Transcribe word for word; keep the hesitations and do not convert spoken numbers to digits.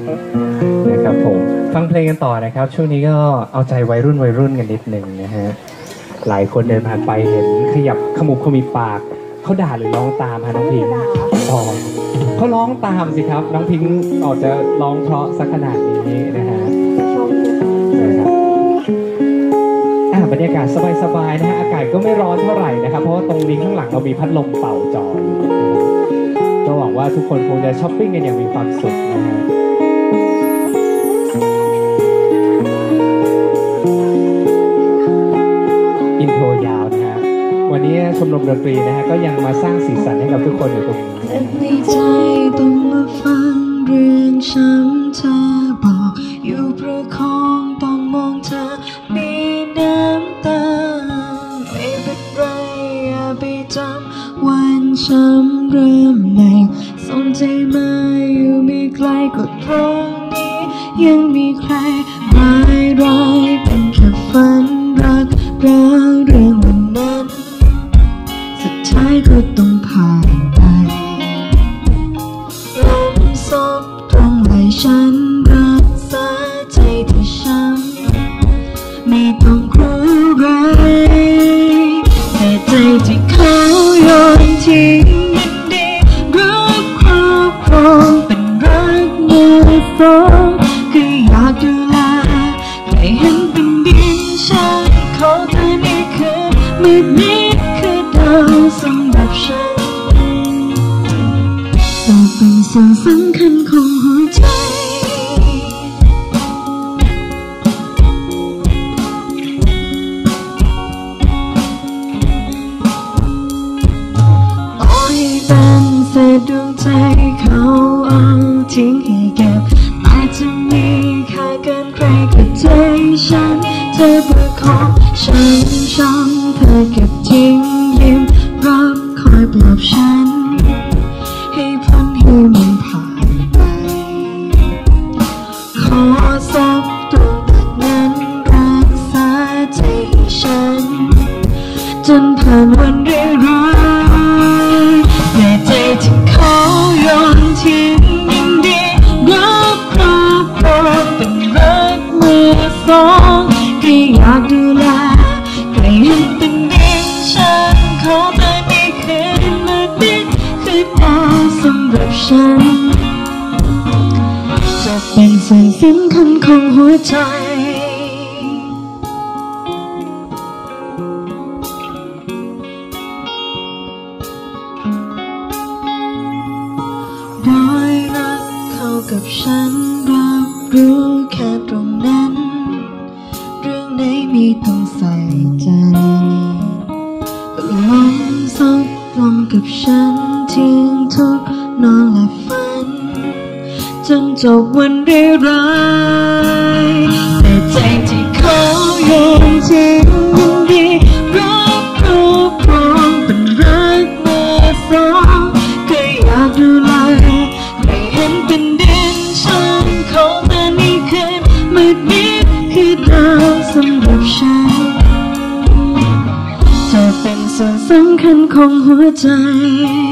นะครับผมฟังเพลงกันต่อนะครับช่วงนี้ก็เอาใจวัยรุ่นวัยรุ่นกันนิดหนึ่งนะฮะหลายคนเดินผ่านไปเห็นขยับขมุบขมิบปากเขาด่าหรือร้องตามฮะน้องพิงค์อ๋อเขาร้องตามสิครับน้องพิงค์ออกจะร้องเพราะสักขนาดนี้นะฮะบรรยากาศสบายๆนะฮะอากาศก็ไม่ร้อนเท่าไหร่นะครับเพราะว่าตรงนี้ข้างหลังเรามีพัดลมเป่าจอยก็หวังว่าทุกคนคงจะช้อปปิ้งกันอย่างมีความสุขนะฮะอินโทรยาวนะฮะวันนี้ชมรมดนตรีนะฮะก็ยังมาสร้างสีสันให้กับทุกคนอยู่ตรงนี้ในใจต้องมาฟังเรื่องช้ำเธอบอกอยู่ประคองต้องมองเธอมีน้ำตาไม่เป็นไรอย่าไปจำวันช้ำเริ่มใหม่ส่งใจมาอยู่ไม่ไกลก็ตรงนี้ยังมีใครร้ายร้ายเป็นแค่ฝันรักร้าวเรื่องวันนั้นสุดท้ายก็ต้องผ่านไปลมซบตรงไหล่ฉันรักษาใจที่ช้ำไม่ต้องกลัวอะไรแต่ใจที่เขาโยนทิ้งมันดีรักครอบครองเป็นรักมือสองก็อยากดูแลไม่เห็นเป็นดินฉันขอเธอในคืนมืดมิดคือดาวสำหรับฉันจะเป็นส่วนสำคัญของหัวใจดวงใจเขาเอาทิ้งให้เก็บแต่จะมีค่าเกินใครกับใจฉันเธอประคองฉันช้ำเธอเก็บทิ้งยิ้มรับคอยปลอบฉันให้พ้นให้มันผ่านไปขอสักตรงตัดนั้นรักษาใจฉันจนผ่านวันร้ายๆแต่ใจที่เขาโยนทิ้งยังดีรักครอบครองเป็นรักมือสองก็อยากดูแลไม่เห็นเป็นดินฉันขอเธอในคืนมืดมิดคือดาวสำหรับฉันจะเป็นส่วนสำคัญของหัวใจรอยรักเข้ากับฉันรับรู้แค่ตรงนั้นเรื่องไหนไม่ต้องใส่ใจลมซบลงกับฉันทิ้งทุกนอนและฝันจนจบวันร้ายๆแต่ใจที่เขาโยนทิ้งยังดีรักครอบครองเป็นรักมือสองก็อยากดูแลไม่เห็นเป็นดินฉันขอเธอในคืนมืดมิดคือดาวสำหรับฉันจะเป็นส่วนสำคัญของหัวใจ